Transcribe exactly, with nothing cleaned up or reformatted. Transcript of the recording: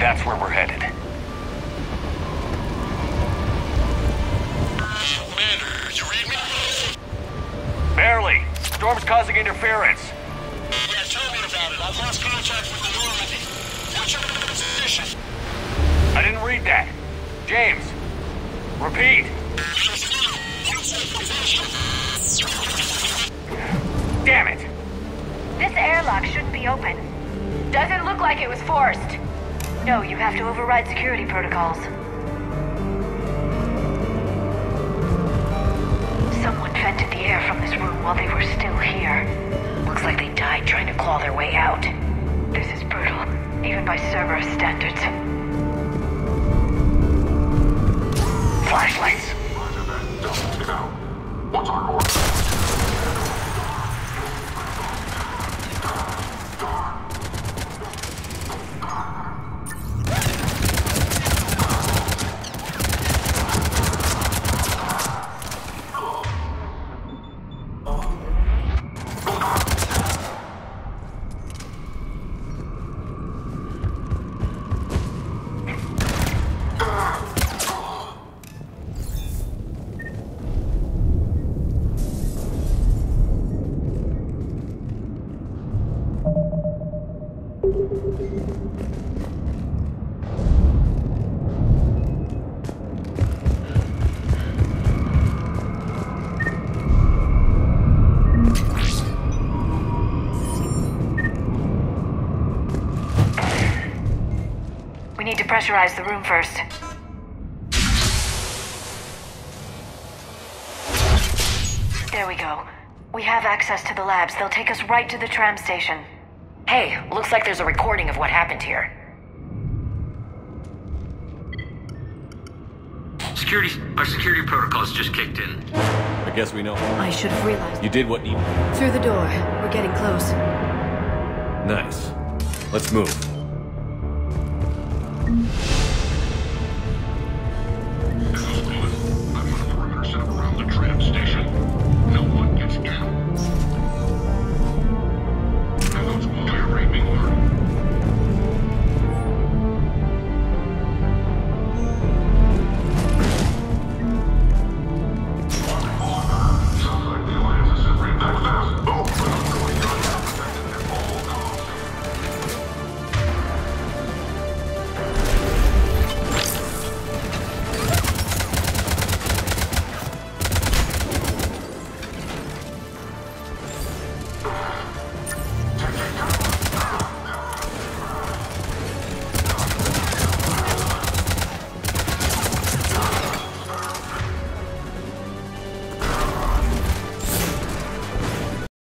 that's where we're headed. Commander, you read me? Barely. Storm's causing interference. Yeah, tell me about it. I've lost contact with the Normandy. What's your position? I didn't read that. James, repeat. Damn it. This airlock shouldn't be open. Doesn't look like it was forced. No, you have to override security protocols. Someone vented the air from this room while they were still here. Looks like they died trying to claw their way out. This is brutal, even by Cerberus standards. Flashlights. What's our order? We need to pressurize the room first. There we go. We have access to the labs. They'll take us right to the tram station. Hey, looks like there's a recording of what happened here. Security, our security protocols just kicked in. I guess we know. I should have realized. You did what needed. Through the door. We're getting close. Nice. Let's move.